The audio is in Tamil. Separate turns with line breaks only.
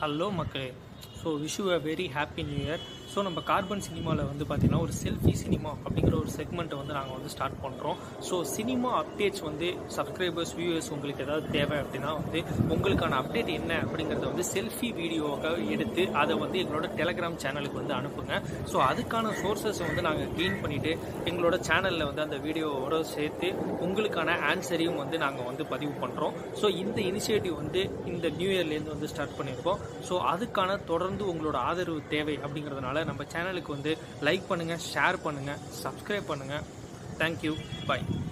ஹலோ மக்களே. So wish you a very happy new year. So நம்ம கார்பன் சினிமாவில் வந்து பார்த்திங்கன்னா ஒரு செல்ஃபி சினிமா அப்படிங்கிற ஒரு செக்மெண்ட்டை வந்து நாங்கள் வந்து ஸ்டார்ட் பண்ணுறோம். ஸோ சினிமா அப்டேட்ஸ் வந்து சப்ஸ்கிரைபர்ஸ் வியூவர்ஸ் உங்களுக்கு ஏதாவது தேவை அப்படின்னா வந்து உங்களுக்கான அப்டேட் என்ன அப்படிங்கிறத வந்து செல்ஃபி வீடியோவாக எடுத்து அதை வந்து எங்களோட டெலகிராம் சேனலுக்கு வந்து அனுப்புங்க. ஸோ அதுக்கான சோர்ஸஸை வந்து நாங்கள் க்ளீன் பண்ணிவிட்டு எங்களோட சேனலில் வந்து அந்த வீடியோவோட சேர்த்து உங்களுக்கான ஆன்சரையும் வந்து நாங்கள் வந்து பதிவு பண்ணுறோம். ஸோ இந்த இனிஷியேட்டிவ் வந்து இந்த நியூ இயர்லேருந்து வந்து ஸ்டார்ட் பண்ணியிருக்கோம். ஸோ அதுக்கான தொடர்ந்து உங்களோட ஆதரவு தேவை அப்படிங்கிறதுனால நம்ம சேனலுக்கு வந்து லைக் பண்ணுங்கள், ஷேர் பண்ணுங்கள், சப்ஸ்கிரைப் பண்ணுங்கள். தேங்க்யூ, பாய்.